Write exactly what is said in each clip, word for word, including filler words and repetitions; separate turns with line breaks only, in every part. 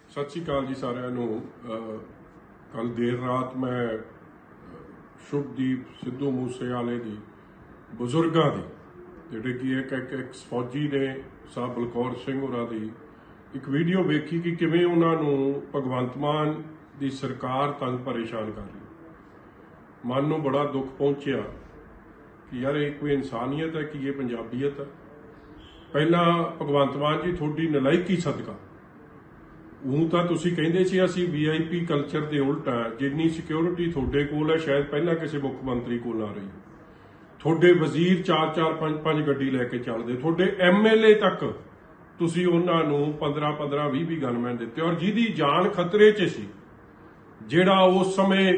सत श्री अकाल जी सारिਆਂ ਨੂੰ। कल देर रात मैं शुभदीप सिद्धू मूसेवाले की बजुर्गों की ਜਿਹੜੇ कि एक एक एक्स फौजी ने साहब बलकौर सिंह होਰਾਂ ਦੀ एक वीडियो वेखी कि किवें उन्हां नूं भगवंत मान की सरकार तंग परेशान कर रही। मन नूं बड़ा दुख पहुंचिया कि यार ये कोई इंसानियत है कि ये पंजाबीयत है। पहला भगवंत मान जी थोड़ी नलायकी सदका हूँ तो तुसीं कहिंदे सी असीं वी आई पी कल्चर के उल्ट है, जिन्नी सिक्योरिटी थोड़े कोल है शायद पहला किसी मुख मंत्री को ना रही। थोड़े वजीर चार चार पांच पांच गड्डी लैके चलते, थोड़े एम एल ए तक तुसीं उन्हां नूं पंद्रह पंद्रह भी भी गनमैन दिते और जिहदी जान खतरे च सी, जिहड़ा उस समय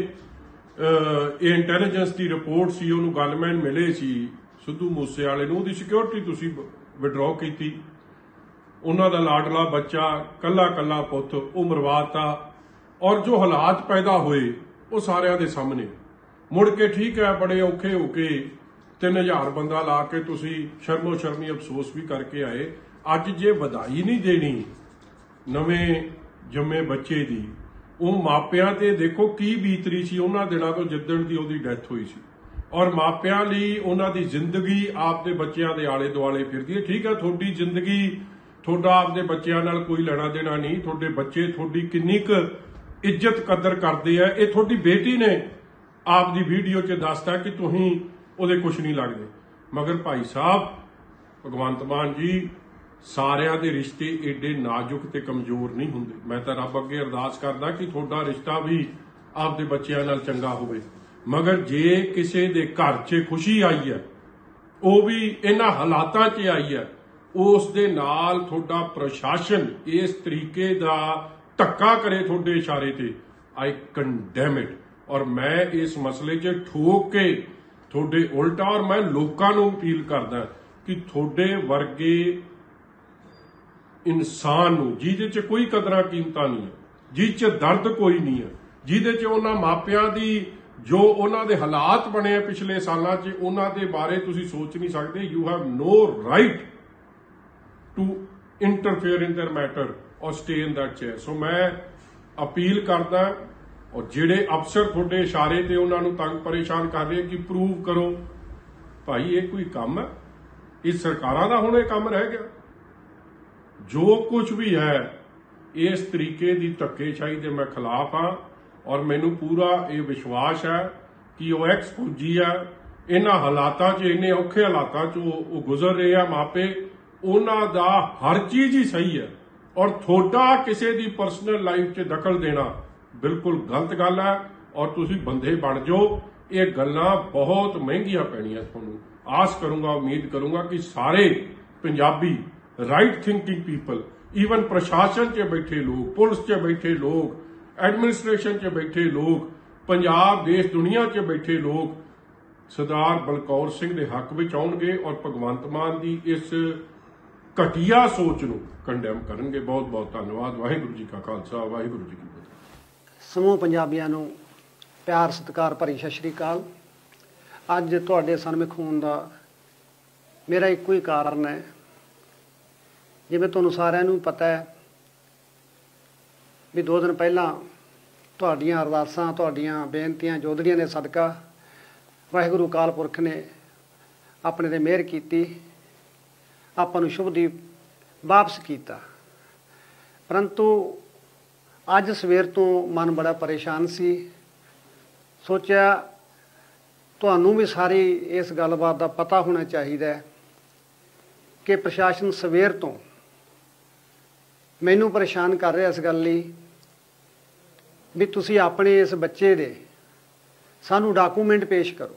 इंटैलीजेंस की रिपोर्ट सी उन्होंने गनमैन मिले सी सिद्धू मूसेवाले नूं, उहदी सिक्योरिटी तुसीं विड्रॉ की। उन्हां दा लाडला बच्चा कला कला पुत वो मरवाता और जो हालात पैदा हुए वो सारिਆਂ ਦੇ सामने मुड़ के ठीक है बड़े औखे होके तीन हजार बंदा ला के तुसीं शर्मो शर्मी अफसोस भी करके आए। अज जे वधाई नहीं देनी नवें जम्मे बच्चे दी, वो मापियां ते देखो की बीतरी सी उन्हां दिनां तो जिद्दण दी उहदी डैथ हुई सी और मापियां लई उन्हां दी जिंदगी आपदे बच्चियां दे आले दुआले फिरदी है। ठीक है थोड़ी जिंदगी थोड़ा आपदे बच्चों नाल कोई लेना देना नहीं, थोड़े बच्चे थोड़ी किन्नी क इज्जत कदर करते हैं ये थोड़ी बेटी ने आपदी वीडियो च दसता कि तुसीं उहदे कुछ नहीं लगदे। मगर भाई साहब भगवंत मान जी सारिਆਂ दे रिश्ते एडे नाजुक ते कमजोर नहीं हुंदे। मैं तो रब अगे अरदास करदा कि थोड़ा रिश्ता भी आपदे बच्चों नाल चंगा होवे, मगर जे किसी दे घर च खुशी आई है वो भी इन्हां हालातां च आई है, उस दे नाल थोड़ा प्रशासन इस तरीके दा धक्का करे थोड़े इशारे ते आई कंडेम इट। और मैं इस मसले च ठोक के थोड़े उल्टा और मैं लोकां नूं अपील करदा कि थोड़े वर्गे इंसान नूं जिहदे च कोई कदरां कीमतां नहीं है, जिह च दर्द कोई नहीं है, जिहदे च उन्हां मापियां दी जो उन्हां दे हालात बने पिछले सालां च उन्हां दे बारे तुसीं सोच नहीं सकदे। You have no right to interfere in their matter और stay in that chair. So मैं अपील करदा और जिहड़े अफसर थोड़े इशारे ते उन्हां नूं तंग परेशान कर रहे कि प्रूव करो, भाई ये कोई काम है? इस सरकारां दा हुण इह काम रह गया? जो कुछ भी है इस तरीके की धक्केशाही दे मैं खिलाफ हाँ और मैनूं पूरा ये विश्वास है कि वो एक्स फौजी है, इन्हां हालातां च इन्ने औखे हालातां च वो गुजर रहे हैं मापे, उन्हां दा हर चीज ही सही है और थोड़ा किसी दी पर्सनल लाइफ च दखल देना बिल्कुल गलत गल है और तुसीं बंदे बन जाओ। ये गल्लां बहुत महंगियां पैणियां तुहानूं। आस करूंगा उम्मीद करूंगा कि सारे Punjabi right thinking people, even प्रशासन च बैठे लोग, पुलिस च बैठे लोग, एडमिनिस्ट्रेशन च बैठे लोग, पंजाब देश दुनिया च बैठे लोग सरदार बलकौर सिंह के हक में आउणगे और भगवंत मान की इस घटिया सोच नूं कंडेम करनगे। बहुत बहुत धन्यवाद। वाहिगुरू जी का खालसा वाहिगुरू जी की फतेह।
समूह पंजाबियां नूं प्यार सत्कार भरी सत श्री अकाल। अज तुहाडे सन्मुख होण दा मेरा इक्को ही कारण है, जिवें तुहानूं सारिआं नूं पता है भी दो दिन पहलां तुहाडीआं अरदासां तुहाडीआं बेनतियां जोदड़ियां दे सदका वाहिगुरू अकाल पुरख ने अपने ते मिहर कीती, आपां नूं शुभदीप वापस कीता। परंतु अज सवेर तो मन बड़ा परेशान सी। सोचा तुहानूं भी सारी इस गलबात का पता होना चाहिए कि प्रशासन सवेर तो मैनू परेशान कर रहा इस गल लई भी तुसीं अपने इस बच्चे दे सानू डॉकूमेंट पेश करो।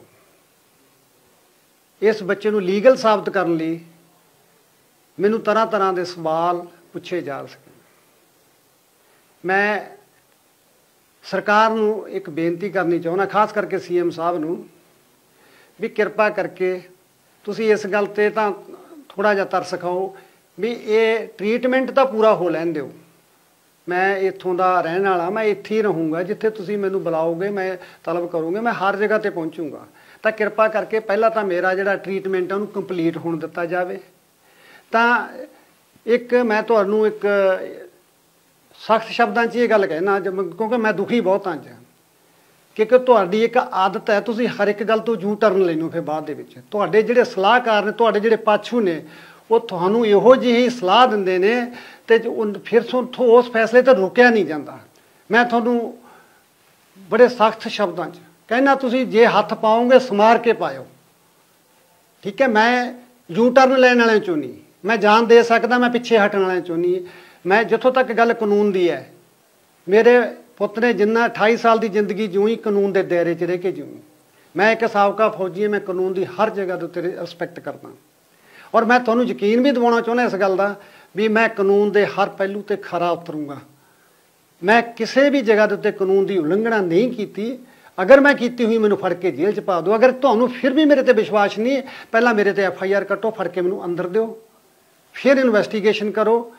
इस बच्चे नूं लीगल साबित करने लई मैनू तरह तरह के सवाल पूछे जा सके। मैं सरकार नूं एक बेनती करनी चाहुंदा, खास करके सी एम साहब नूं भी कृपा करके तुसीं इस गल ते तां थोड़ा जिहा तरस खाओ भी ये ट्रीटमेंट तो पूरा हो लैण दिओ। मैं इत्थों दा रहण वाला, मैं इत्थे ही रहूँगा, जिथे तुसीं मैनूं बुलाओगे मैं तलब करूँगा, मैं हर जगह ते पहुँचूँगा। तो कृपा करके पहला तो मेरा जिहड़ा ट्रीटमेंट है उहनूं कंप्लीट होण दित्ता जावे। तां एक मैं तुहानूं एक ਸਖਤ ਸ਼ਬਦਾਂ 'ਚ ਇਹ ਗੱਲ ਕਹਿਣਾ, ਕਿਉਂਕਿ ਮੈਂ ਦੁਖੀ ਬਹੁਤ ਹਾਂ ਅੱਜ, ਕਿਉਂਕਿ ਤੁਹਾਡੀ ਇੱਕ ਆਦਤ ਹੈ, ਤੁਸੀਂ ਹਰ ਇੱਕ ਗੱਲ ਤੋਂ ਯੂ ਟਰਨ ਲੈਣੋ ਫਿਰ ਬਾਅਦ ਦੇ ਵਿੱਚ। ਤੁਹਾਡੇ ਜਿਹੜੇ ਸਲਾਹਕਾਰ ਨੇ, ਤੁਹਾਡੇ ਜਿਹੜੇ ਪਾਛੂ ਨੇ, ਉਹ ਤੁਹਾਨੂੰ ਇਹੋ ਜਿਹੀ ਸਲਾਹ ਦਿੰਦੇ ਨੇ ਅਤੇ ਫਿਰ ਉੱਥੋਂ ਉਸ ਫੈਸਲੇ ਤੋਂ ਰੁਕਿਆ ਨਹੀਂ ਜਾਂਦਾ। ਮੈਂ ਤੁਹਾਨੂੰ ਬੜੇ ਸਖਤ ਸ਼ਬਦਾਂ 'ਚ ਕਹਿਣਾ, ਤੁਸੀਂ ਜੇ ਹੱਥ ਪਾਓਗੇ ਸਮਾਰ ਕੇ ਪਾਇਓ, ਠੀਕ ਹੈ। ਮੈਂ ਯੂ ਟਰਨ ਲੈਣ ਵਾਲਿਆਂ 'ਚੋਂ ਨਹੀਂ, ਮੈਂ ਜਾਨ ਦੇ ਸਕਦਾ, ਮੈਂ ਪਿੱਛੇ ਹਟਣ ਵਾਲਿਆਂ 'ਚੋਂ ਨਹੀਂ। ਮੈਂ ਜਿੱਥੋਂ ਤੱਕ ਗੱਲ ਕਾਨੂੰਨ ਦੀ ਹੈ, ਮੇਰੇ ਪੁੱਤ ਨੇ ਜਿੰਨਾ ਅਠਾਈ ਸਾਲ ਦੀ ਜ਼ਿੰਦਗੀ ਜਿਉਂ ਕਾਨੂੰਨ ਦੇ ਦਾਇਰੇ 'ਚ ਰਹਿ ਕੇ ਜਿਉਂ। ਮੈਂ ਇੱਕ ਸਾਬਕਾ ਫੌਜੀ ਹਾਂ, ਮੈਂ ਕਾਨੂੰਨ ਦੀ ਹਰ ਜਗ੍ਹਾ ਦੇ ਉੱਤੇ ਰਿਸਪੈਕਟ ਕਰਦਾ, ਔਰ ਮੈਂ ਤੁਹਾਨੂੰ ਯਕੀਨ ਵੀ ਦਿਵਾਉਣਾ ਚਾਹੁੰਦਾ ਇਸ ਗੱਲ ਦਾ ਵੀ ਮੈਂ ਕਾਨੂੰਨ ਦੇ ਹਰ ਪਹਿਲੂ 'ਤੇ ਖਰਾ ਉਤਰੂੰਗਾ। ਮੈਂ ਕਿਸੇ ਵੀ ਜਗ੍ਹਾ ਦੇ ਉੱਤੇ ਕਾਨੂੰਨ ਦੀ ਉਲੰਘਣਾ ਨਹੀਂ ਕੀਤੀ। ਅਗਰ ਮੈਂ ਕੀਤੀ ਹੋਈ ਮੈਨੂੰ ਫੜ ਕੇ ਜੇਲ੍ਹ 'ਚ ਪਾ ਦਿਓ। ਅਗਰ ਤੁਹਾਨੂੰ ਫਿਰ ਵੀ ਮੇਰੇ 'ਤੇ ਵਿਸ਼ਵਾਸ ਨਹੀਂ, ਪਹਿਲਾਂ ਮੇਰੇ 'ਤੇ ਐਫ ਆਈ ਆਰ ਕੱਟੋ, ਫੜ ਕੇ ਮੈਨੂੰ ਅੰਦਰ ਦਿਓ, ਫਿਰ ਇਨਵੈਸਟੀਗੇਸ਼ਨ ਕਰੋ,